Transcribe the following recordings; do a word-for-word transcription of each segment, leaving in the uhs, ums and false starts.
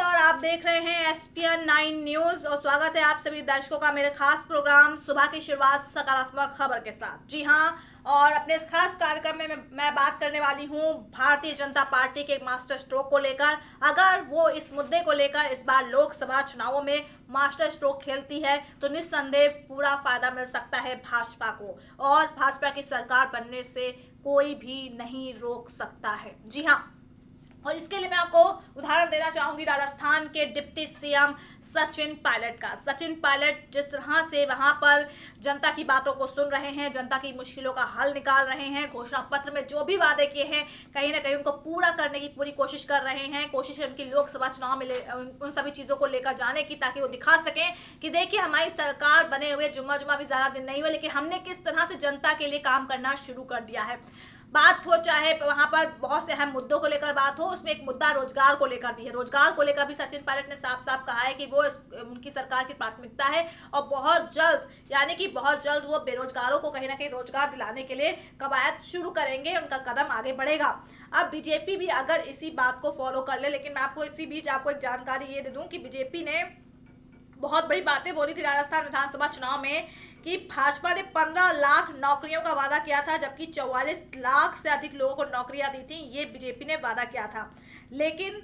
और आप देख रहे हैं S P N nine news और स्वागत है आप सभी दर्शकों का मेरे खास प्रोग्राम सुबह की शुरुआत सकारात्मक खबर के साथ। जी हां, और अपने इस खास कार्यक्रम में मैं, मैं बात करने वाली हूं भारतीय जनता पार्टी के मास्टर स्ट्रोक को लेकर। अगर वो इस मुद्दे को लेकर इस बार लोकसभा चुनावों में मास्टर स्ट्रोक खेलती है तो निस्संदेह पूरा फायदा मिल सकता है भाजपा को, और भाजपा की सरकार बनने से कोई भी नहीं रोक सकता है। जी हाँ, और इसके लिए मैं आपको उदाहरण देना चाहूंगी राजस्थान के डिप्टी सीएम सचिन पायलट का। सचिन पायलट जिस तरह से वहां पर जनता की बातों को सुन रहे हैं, जनता की मुश्किलों का हल निकाल रहे हैं, घोषणा पत्र में जो भी वादे किए हैं कहीं ना कहीं उनको पूरा करने की पूरी कोशिश कर रहे हैं। कोशिश है उनकी लोकसभा चुनाव में उन सभी चीजों को लेकर जाने की, ताकि वो दिखा सकें कि देखिए हमारी सरकार बने हुए जुम्मा जुम्मा भी ज्यादा दिन नहीं हुए, लेकिन हमने किस तरह से जनता के लिए काम करना शुरू कर दिया है। बात हो चाहे वहां पर बहुत से अहम मुद्दों को लेकर बात हो, उसमें एक मुद्दा रोजगार को लेकर भी है। रोजगार को लेकर भी सचिन पायलट ने साफ साफ कहा है कि वो उनकी सरकार की प्राथमिकता है और बहुत जल्द, यानी कि बहुत जल्द वो बेरोजगारों को कहीं ना कहीं रोजगार दिलाने के लिए कवायद शुरू करेंगे, उनका कदम आगे बढ़ेगा। अब बीजेपी भी अगर इसी बात को फॉलो कर ले, लेकिन मैं आपको इसी बीच आपको एक जानकारी ये दे दूं कि बीजेपी ने बहुत बड़ी बातें बोली थी राजस्थान विधानसभा चुनाव में कि भाजपा ने पंद्रह लाख नौकरियों का वादा किया था, जबकि चौवालीस लाख से अधिक लोगों को नौकरियां दी थी। ये बीजेपी ने वादा किया था, लेकिन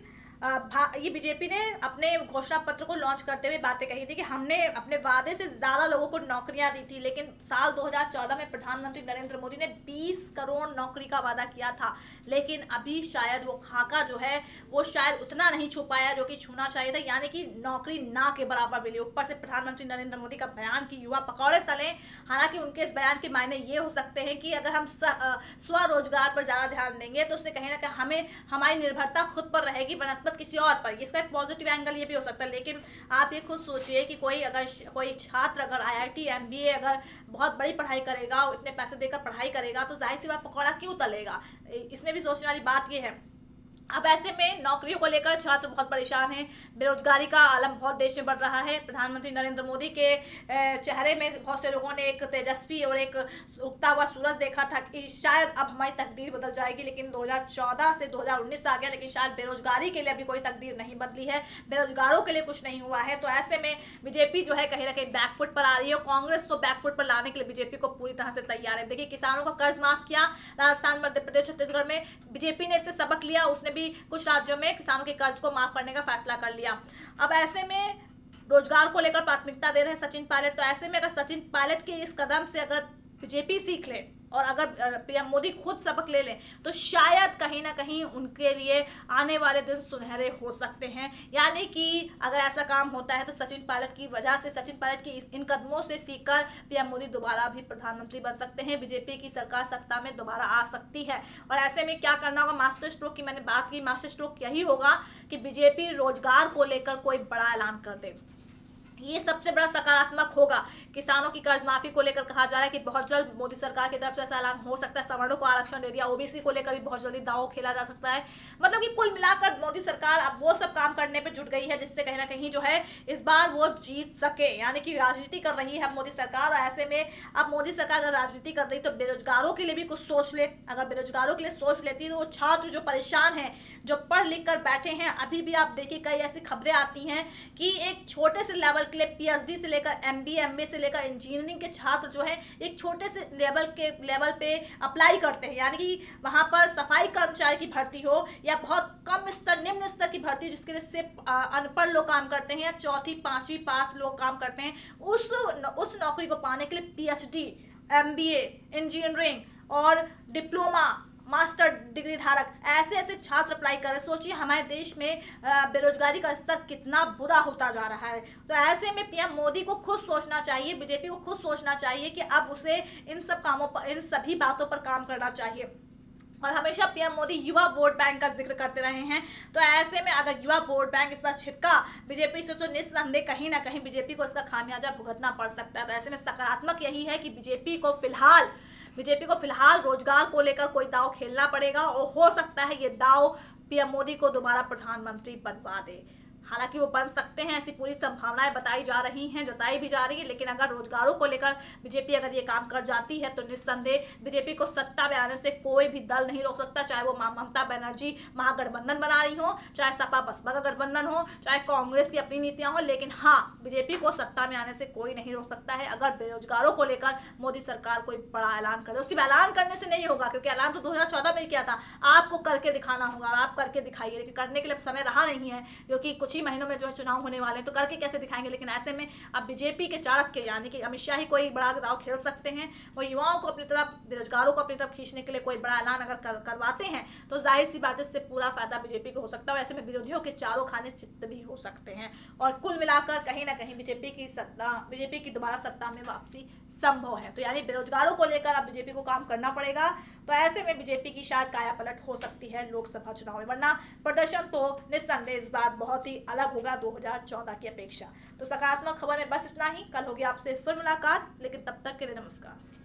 ये बीजेपी ने अपने घोषणा पत्र को लॉन्च करते हुए बातें कही थी कि हमने अपने वादे से ज्यादा लोगों को नौकरियां दी थी। लेकिन साल दो हज़ार चौदह में प्रधानमंत्री नरेंद्र मोदी ने बीस करोड़ नौकरी का वादा किया था, लेकिन अभी शायद वो खाका जो है वो शायद उतना नहीं छू पाया जो कि छूना चाहिए था, यानी कि नौकरी ना के बराबर मिली। ऊपर से प्रधानमंत्री नरेंद्र मोदी का बयान कि युवा पकौड़े तले, हालांकि उनके इस बयान के मायने ये हो सकते हैं कि अगर हम स्वरोजगार पर ज्यादा ध्यान देंगे तो उससे कहीं ना कहीं हमें हमारी निर्भरता खुद पर रहेगी बनस्पत किसी और पर। इसका एक पॉजिटिव एंगल ये भी हो सकता है। लेकिन आप ये खुद सोचिए कि कोई अगर कोई छात्र अगर I I T M B A अगर बहुत बड़ी पढ़ाई करेगा, इतने पैसे देकर पढ़ाई करेगा, तो जाहिर सी बात पकौड़ा क्यों तलेगा। इसमें भी सोचने वाली बात ये है। अब ऐसे में नौकरियों को लेकर छात्र बहुत परेशान हैं, बेरोजगारी का आलम बहुत देश में बढ़ रहा है। प्रधानमंत्री नरेंद्र मोदी के चेहरे में बहुत से लोगों ने एक तेजस्वी और एक उगता हुआ सूरज देखा था कि शायद अब हमारी तकदीर बदल जाएगी, लेकिन दो हज़ार चौदह से दो हज़ार उन्नीस आ गया, लेकिन शायद बेरोजगारी के लिए अभी कोई तकदीर नहीं बदली है, बेरोजगारों के लिए कुछ नहीं हुआ है। तो ऐसे में बीजेपी जो है कहीं ना कहीं बैकफुट पर आ रही है। कांग्रेस को बैकफुट पर लाने के लिए बीजेपी को पूरी तरह से तैयार है। देखिए, किसानों का कर्ज माफ किया राजस्थान, मध्य प्रदेश, छत्तीसगढ़ में, बीजेपी ने इससे सबक लिया, उसने भी कुछ राज्यों में किसानों के कर्ज को माफ करने का फैसला कर लिया। अब ऐसे में रोजगार को लेकर प्राथमिकता दे रहे हैं सचिन पायलट। तो ऐसे में अगर सचिन पायलट के इस कदम से अगर बीजेपी सीख ले और अगर पीएम मोदी खुद सबक ले लें तो शायद कहीं ना कहीं उनके लिए आने वाले दिन सुनहरे हो सकते हैं। यानी कि अगर ऐसा काम होता है तो सचिन पायलट की वजह से, सचिन पायलट की इन कदमों से सीखकर पीएम मोदी दोबारा भी प्रधानमंत्री बन सकते हैं, बीजेपी की सरकार सत्ता में दोबारा आ सकती है। और ऐसे में क्या करना होगा, मास्टर स्ट्रोक की मैंने बात की, मास्टर स्ट्रोक यही होगा कि बीजेपी रोजगार को लेकर कोई बड़ा ऐलान कर दे। ये सबसे बड़ा सकारात्मक होगा। किसानों की कर्ज माफी को लेकर कहा जा रहा है कि बहुत जल्द मोदी सरकार की तरफ से ऐसा ऐलान हो सकता है। सवर्णों को आरक्षण दे दिया, ओबीसी को लेकर भी बहुत जल्दी दांव खेला जा सकता है। मतलब कि कुल मिलाकर मोदी सरकार अब वो सब काम करने पे जुट गई है जिससे कहीं ना कहीं जो है इस बार वो जीत सके, यानी कि राजनीति कर रही है मोदी सरकार। और ऐसे में अब मोदी सरकार अगर राजनीति कर रही तो बेरोजगारों के लिए भी कुछ सोच ले। अगर बेरोजगारों के लिए सोच लेती तो वो छात्र जो परेशान है, जो पढ़ लिख कर बैठे हैं, अभी भी आप देखिए कई ऐसी खबरें आती हैं कि एक छोटे से लेवल के लिए पीएचडी से लेकर एमबीए, एमबीए से लेकर इंजीनियरिंग के छात्र जो है एक छोटे से लेवल के लेवल पे अप्लाई करते हैं, यानी कि वहां पर सफाई कर्मचारी की भर्ती हो या बहुत कम स्तर, निम्न स्तर की भर्ती जिसके लिए सिर्फ अनपढ़ लोग काम करते हैं या चौथी पांचवी पास लोग काम करते हैं, उस उस नौकरी को पाने के लिए पीएचडी, एमबीए, इंजीनियरिंग और डिप्लोमा, मास्टर डिग्री धारक ऐसे ऐसे छात्र अप्लाई कर रहे हैं। सोचिए हमारे देश में बेरोजगारी का स्तर कितना बुरा होता जा रहा है। तो ऐसे में पीएम मोदी को खुद सोचना चाहिए, बीजेपी को खुद सोचना चाहिए कि अब उसे इन सब कामों पर, इन सभी बातों पर काम करना चाहिए। और हमेशा पीएम मोदी युवा वोट बैंक का जिक्र करते रहे हैं। तो ऐसे में अगर युवा वोट बैंक इस बार छिटका बीजेपी से तो निस्संदेह कहीं ना कहीं बीजेपी को इसका खामियाजा भुगतना पड़ सकता है। तो ऐसे में सकारात्मक यही है कि बीजेपी को फिलहाल बीजेपी को फिलहाल रोजगार को लेकर कोई दाव खेलना पड़ेगा और हो सकता है ये दाव पीएम मोदी को दोबारा प्रधानमंत्री बनवा दे। हालांकि वो बन सकते हैं, ऐसी पूरी संभावनाएं बताई जा रही हैं, जताई भी जा रही है। लेकिन अगर रोजगारों को लेकर बीजेपी अगर ये काम कर जाती है तो निस्संदेह बीजेपी को सत्ता में आने से कोई भी दल नहीं रोक सकता, चाहे वो ममता बनर्जी महागठबंधन बना रही हो, चाहे सपा बसपा का गठबंधन हो, चाहे कांग्रेस की अपनी नीतियां हो। लेकिन हाँ, बीजेपी को सत्ता में आने से कोई नहीं रोक सकता है अगर बेरोजगारों को लेकर मोदी सरकार कोई बड़ा ऐलान करे। सिर्फ ऐलान करने से नहीं होगा, क्योंकि ऐलान तो दो हज़ार चौदह में किया था, आपको करके दिखाना होगा, आप करके दिखाइए। लेकिन करने के लिए समय रहा नहीं है, क्योंकि कुछ ही महीनों में जो है चुनाव होने वाले हैं, तो करके कैसे दिखाएंगे। लेकिन ऐसे में अब बीजेपी के चाणक्य यानी कि अमित शाह ही कोई बड़ा दाव खेल सकते हैं। वो युवाओं को अपनी तरफ, बेरोजगारों को अपनी तरफ खींचने के लिए कोई बड़ा ऐलान अगर कर, करवाते हैं तो जाहिर सी बात है इससे पूरा फायदा बीजेपी को हो सकता है। ऐसे में विरोधियों के चारों खाने चित्त भी हो सकते हैं और कुल मिलाकर कहीं ना कहीं बीजेपी की सत्ता बीजेपी की दोबारा सत्ता में वापसी संभव है। तो यानी बेरोजगारों को लेकर अब बीजेपी को काम करना पड़ेगा। तो ऐसे में बीजेपी की शायद काया पलट हो सकती है लोकसभा चुनाव में, वरना प्रदर्शन तो निस्संदेह इस बार बहुत ही अलग होगा दो हज़ार चौदह की अपेक्षा। तो सकारात्मक खबर में बस इतना ही। कल होगी आपसे फिर मुलाकात, लेकिन तब तक के लिए नमस्कार।